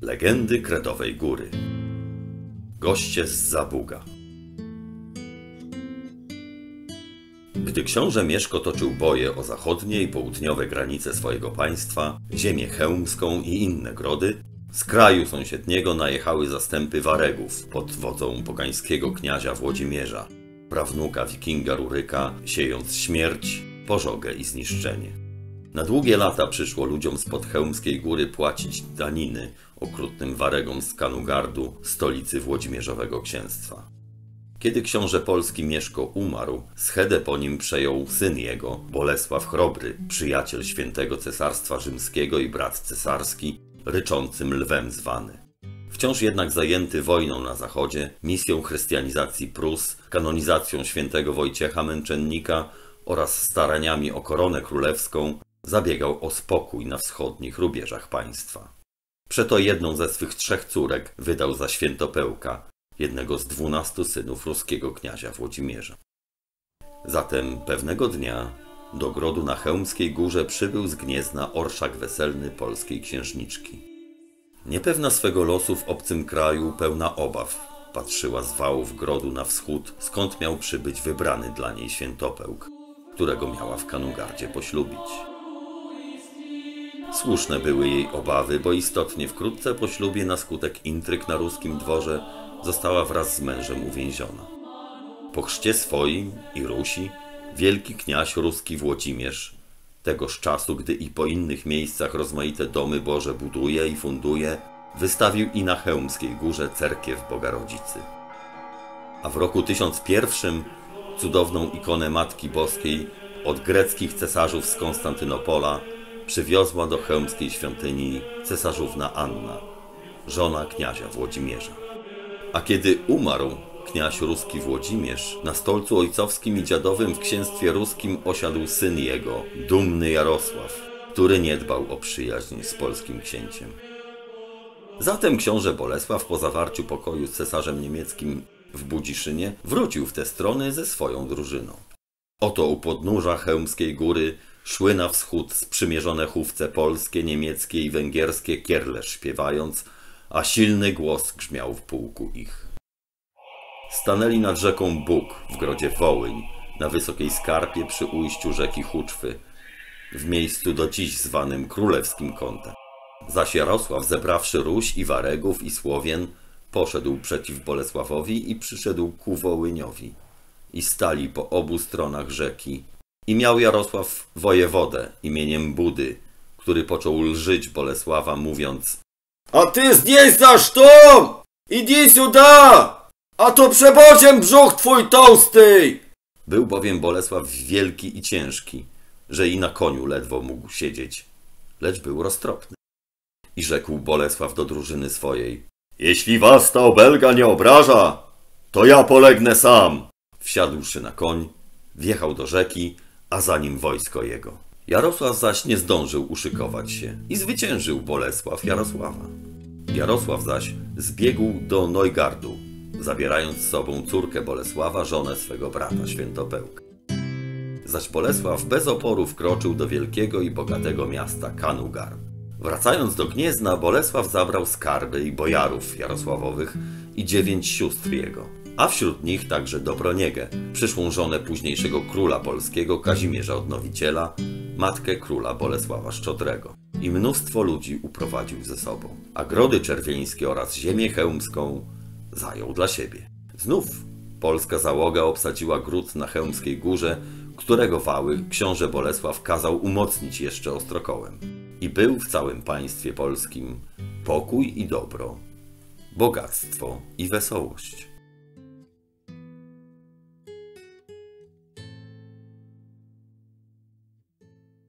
Legendy Kredowej Góry. Goście z Zabuga. Gdy książę Mieszko toczył boje o zachodnie i południowe granice swojego państwa, ziemię chełmską i inne grody, z kraju sąsiedniego najechały zastępy Waregów pod wodzą pogańskiego kniazia Włodzimierza, prawnuka wikinga Ruryka, siejąc śmierć, pożogę i zniszczenie. Na długie lata przyszło ludziom spod Chełmskiej Góry płacić daniny okrutnym Waregom z Kanugardu, stolicy Włodzimierzowego księstwa. Kiedy książę polski Mieszko umarł, schedę po nim przejął syn jego, Bolesław Chrobry, przyjaciel świętego Cesarstwa Rzymskiego i brat cesarski, ryczącym lwem zwany. Wciąż jednak zajęty wojną na zachodzie, misją chrystianizacji Prus, kanonizacją świętego Wojciecha Męczennika oraz staraniami o koronę królewską, zabiegał o spokój na wschodnich rubieżach państwa. Przeto jedną ze swych 3 córek wydał za Świętopełka, jednego z 12 synów ruskiego kniazia Włodzimierza. Zatem pewnego dnia do grodu na Chełmskiej Górze przybył z Gniezna orszak weselny polskiej księżniczki. Niepewna swego losu w obcym kraju, pełna obaw, patrzyła z wałów grodu na wschód, skąd miał przybyć wybrany dla niej Świętopełk, którego miała w Kanugardzie poślubić. Słuszne były jej obawy, bo istotnie wkrótce po ślubie na skutek intryg na ruskim dworze została wraz z mężem uwięziona. Po chrzcie swoim i Rusi wielki kniaź ruski Włodzimierz, tegoż czasu, gdy i po innych miejscach rozmaite domy Boże buduje i funduje, wystawił i na Chełmskiej Górze cerkiew Bogarodzicy. A w roku 1001 cudowną ikonę Matki Boskiej od greckich cesarzów z Konstantynopola przywiozła do chełmskiej świątyni cesarzówna Anna, żona kniazia Włodzimierza. A kiedy umarł kniaź ruski Włodzimierz, na stolcu ojcowskim i dziadowym w księstwie ruskim osiadł syn jego, dumny Jarosław, który nie dbał o przyjaźń z polskim księciem. Zatem książę Bolesław po zawarciu pokoju z cesarzem niemieckim w Budziszynie wrócił w te strony ze swoją drużyną. Oto u podnóża Chełmskiej Góry szły na wschód sprzymierzone chówce polskie, niemieckie i węgierskie kierle śpiewając, a silny głos grzmiał w pułku ich. Stanęli nad rzeką Bóg w grodzie Wołyń, na wysokiej skarpie przy ujściu rzeki Huczwy, w miejscu do dziś zwanym Królewskim Kątem. Zaś Jarosław, zebrawszy Ruś i Waregów i Słowien, poszedł przeciw Bolesławowi i przyszedł ku Wołyniowi. I stali po obu stronach rzeki. I miał Jarosław wojewodę imieniem Budy, który począł lżyć Bolesława, mówiąc: „A ty znieś za sztum! Idź suda! A to przebociem brzuch twój tołsty!” Był bowiem Bolesław wielki i ciężki, że i na koniu ledwo mógł siedzieć, lecz był roztropny. I rzekł Bolesław do drużyny swojej: „Jeśli was ta obelga nie obraża, to ja polegnę sam.” Wsiadłszy na koń, wjechał do rzeki, a za nim wojsko jego. Jarosław zaś nie zdążył uszykować się i zwyciężył Bolesław Jarosława. Jarosław zaś zbiegł do Neugardu, zabierając z sobą córkę Bolesława, żonę swego brata Świętopełka. Zaś Bolesław bez oporu wkroczył do wielkiego i bogatego miasta Kanugard. Wracając do Gniezna, Bolesław zabrał skarby i bojarów jarosławowych i 9 sióstr jego, a wśród nich także Dobroniegę, przyszłą żonę późniejszego króla polskiego Kazimierza Odnowiciela, matkę króla Bolesława Szczodrego. I mnóstwo ludzi uprowadził ze sobą, a grody czerwieńskie oraz ziemię chełmską zajął dla siebie. Znów polska załoga obsadziła gród na Chełmskiej Górze, którego wały książę Bolesław kazał umocnić jeszcze ostrokołem. I był w całym państwie polskim pokój i dobro, bogactwo i wesołość.